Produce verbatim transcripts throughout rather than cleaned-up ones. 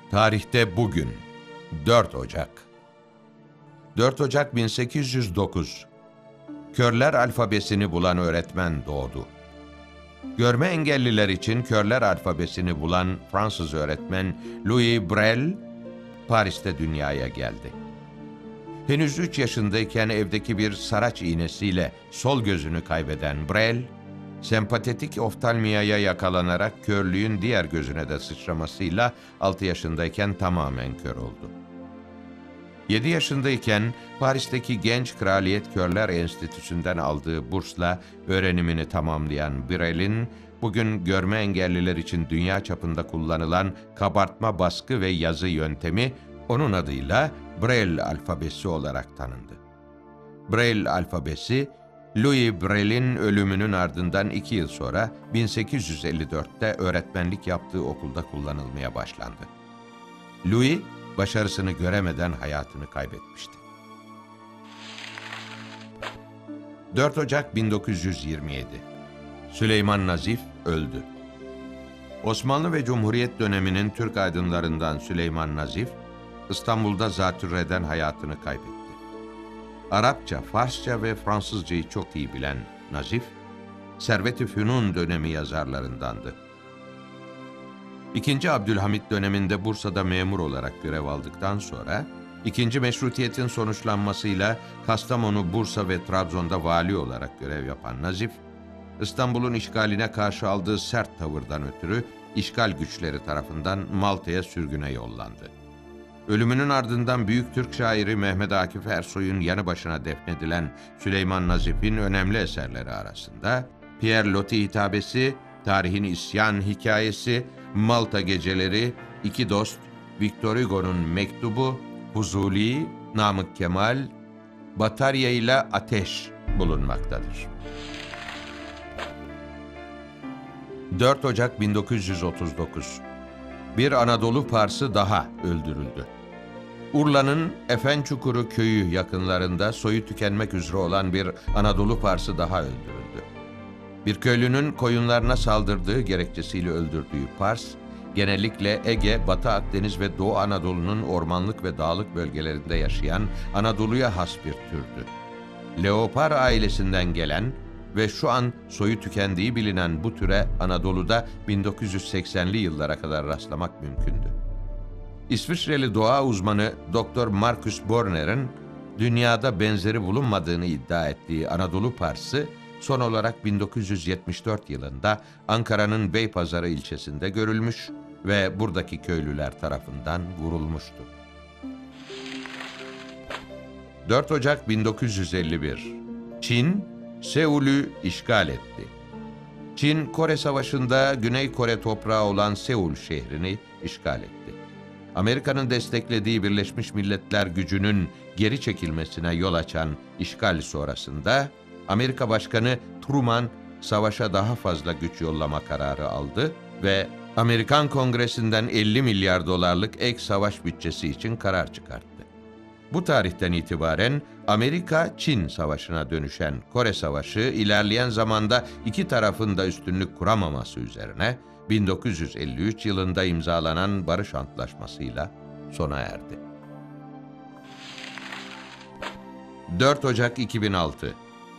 Tarihte bugün, dört Ocak. dört Ocak bin sekiz yüz dokuz. Körler alfabesini bulan öğretmen doğdu. Görme engelliler için körler alfabesini bulan Fransız öğretmen Louis Braille, Paris'te dünyaya geldi. Henüz üç yaşındayken evdeki bir saraç iğnesiyle sol gözünü kaybeden Braille, sempatetik oftalmiyaya yakalanarak körlüğün diğer gözüne de sıçramasıyla altı yaşındayken tamamen kör oldu. yedi yaşındayken Paris'teki Genç Kraliyet Körler Enstitüsü'nden aldığı bursla öğrenimini tamamlayan Braille'in, bugün görme engelliler için dünya çapında kullanılan kabartma baskı ve yazı yöntemi onun adıyla Braille alfabesi olarak tanındı. Braille alfabesi, Louis Braille'in ölümünün ardından iki yıl sonra bin sekiz yüz elli dörtte öğretmenlik yaptığı okulda kullanılmaya başlandı. Louis, başarısını göremeden hayatını kaybetmişti. dört Ocak bin dokuz yüz yirmi yedi. Süleyman Nazif öldü. Osmanlı ve Cumhuriyet döneminin Türk aydınlarından Süleyman Nazif, İstanbul'da zatürreden hayatını kaybetti. Arapça, Farsça ve Fransızcayı çok iyi bilen Nazif, Servet-i Fünun dönemi yazarlarındandı. İkinci Abdülhamit döneminde Bursa'da memur olarak görev aldıktan sonra, İkinci Meşrutiyet'in sonuçlanmasıyla Kastamonu, Bursa ve Trabzon'da vali olarak görev yapan Nazif, İstanbul'un işgaline karşı aldığı sert tavırdan ötürü işgal güçleri tarafından Malta'ya sürgüne yollandı. Ölümünün ardından büyük Türk şairi Mehmet Akif Ersoy'un yanı başına defnedilen Süleyman Nazif'in önemli eserleri arasında Pierre Loti hitabesi, Tarihin İsyan hikayesi, Malta Geceleri, İki Dost, Victor Hugo'nun Mektubu, Fuzuli, Namık Kemal, Batarya ile Ateş bulunmaktadır. dört Ocak bin dokuz yüz otuz dokuz. Bir Anadolu Parsı daha öldürüldü. Urla'nın Efençukuru köyü yakınlarında soyu tükenmek üzere olan bir Anadolu Parsı daha öldürüldü. Bir köylünün koyunlarına saldırdığı gerekçesiyle öldürdüğü Pars, genellikle Ege, Batı Akdeniz ve Doğu Anadolu'nun ormanlık ve dağlık bölgelerinde yaşayan Anadolu'ya has bir türdü. Leopar ailesinden gelen ve şu an soyu tükendiği bilinen bu türe Anadolu'da bin dokuz yüz seksenli yıllara kadar rastlamak mümkündü. İsviçreli doğa uzmanı Doktor Marcus Borner'in dünyada benzeri bulunmadığını iddia ettiği Anadolu Parsı, son olarak bin dokuz yüz yetmiş dört yılında Ankara'nın Beypazarı ilçesinde görülmüş ve buradaki köylüler tarafından vurulmuştu. dört Ocak bin dokuz yüz elli bir. Çin, Seul'ü işgal etti. Çin, Kore Savaşı'nda Güney Kore toprağı olan Seul şehrini işgal etti. Amerika'nın desteklediği Birleşmiş Milletler gücünün geri çekilmesine yol açan işgal sonrasında, Amerika Başkanı Truman, savaşa daha fazla güç yollama kararı aldı ve Amerikan Kongresi'nden elli milyar dolarlık ek savaş bütçesi için karar çıkarttı. Bu tarihten itibaren Amerika-Çin savaşına dönüşen Kore Savaşı, ilerleyen zamanda iki tarafın da üstünlük kuramaması üzerine bin dokuz yüz elli üç yılında imzalanan Barış Antlaşması'yla sona erdi. dört Ocak iki bin altı.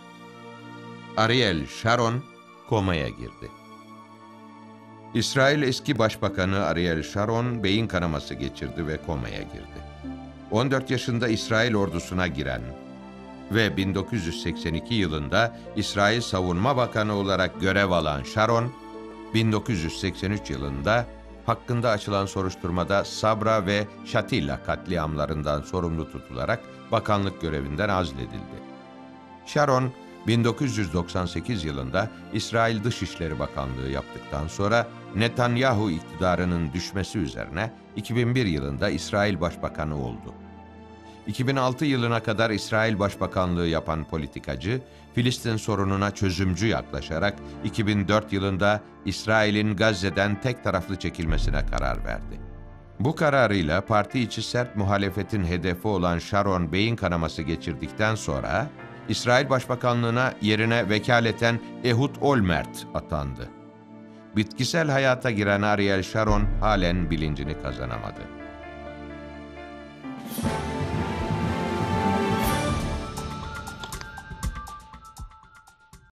Ariel Sharon komaya girdi. İsrail eski Başbakanı Ariel Sharon beyin kanaması geçirdi ve komaya girdi. on dört yaşında İsrail ordusuna giren ve bin dokuz yüz seksen iki yılında İsrail Savunma Bakanı olarak görev alan Sharon, bin dokuz yüz seksen üç yılında hakkında açılan soruşturmada Sabra ve Shatila katliamlarından sorumlu tutularak bakanlık görevinden azledildi. Sharon, bin dokuz yüz doksan sekiz yılında İsrail Dışişleri Bakanlığı yaptıktan sonra Netanyahu iktidarının düşmesi üzerine iki bin bir yılında İsrail Başbakanı oldu. iki bin altı yılına kadar İsrail Başbakanlığı yapan politikacı, Filistin sorununa çözümcü yaklaşarak iki bin dört yılında İsrail'in Gazze'den tek taraflı çekilmesine karar verdi. Bu kararıyla parti içi sert muhalefetin hedefi olan Sharon beyin kanaması geçirdikten sonra İsrail Başbakanlığına yerine vekaleten Ehud Olmert atandı. Bitkisel hayata giren Ariel Sharon halen bilincini kazanamadı.